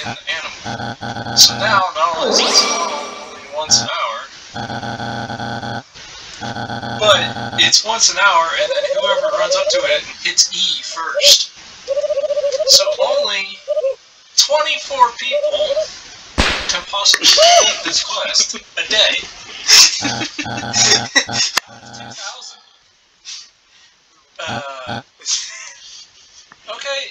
an animal. So now, not only is it only once an hour, but it's once an hour, and then whoever runs up to it hits E first. So only 24 people can possibly complete this quest a day. 2,000. Okay.